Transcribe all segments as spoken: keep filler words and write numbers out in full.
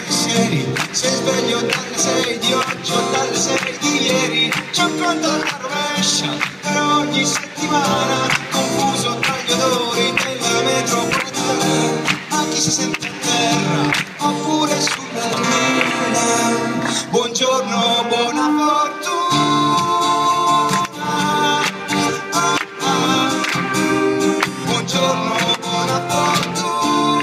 pensieri. Se sveglio dalle sei di oggi o dalle sei di ieri, c'ho un conto alla rovescia per ogni settimana, confuso tra gli odori della metropolitana. A chi si sente a terra oppure sulla luna, buongiorno, buona fortuna. Ah, ah. Buongiorno, buona fortuna.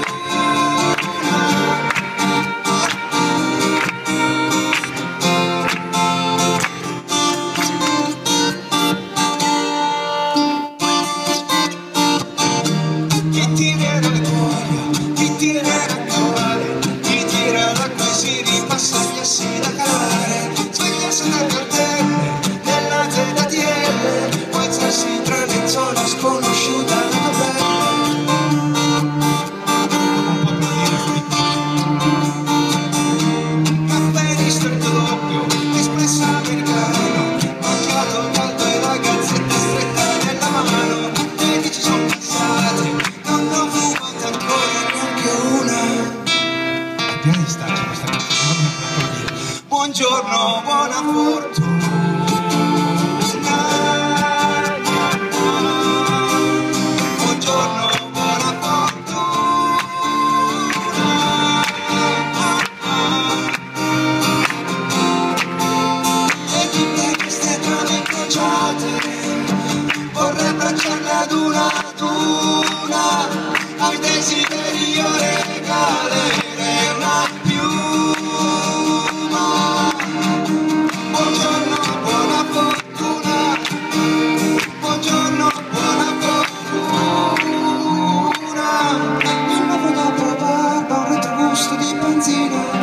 Chi ti viene alle cuoia, chi ti viene a cavare, chi tira l'acqua e si ripassa gli assi da calare, svegliarsi dal cartello nella Z T L, può alzarsi tra lenzuola sconosciuta alla tabella. Dopo un po' applaudire fuori caffè ristretto doppio, espresso americano, macchiato caldo e la gazzetta stretta nella mano. Medici sono passate, non ne ho fumata ancora neanche una. È piena di staccia questa cosa, non mi applaudire. Buongiorno, buona fortuna. Buongiorno, buona fortuna. E tutte queste trame incrociate vorrei abbracciarle ad una ad una, ai desideri io regalerei una piuma. Buongiorno, buona fortuna. Buongiorno, buona fortuna. Il nuovo dopo barba, un retrogusto di benzina.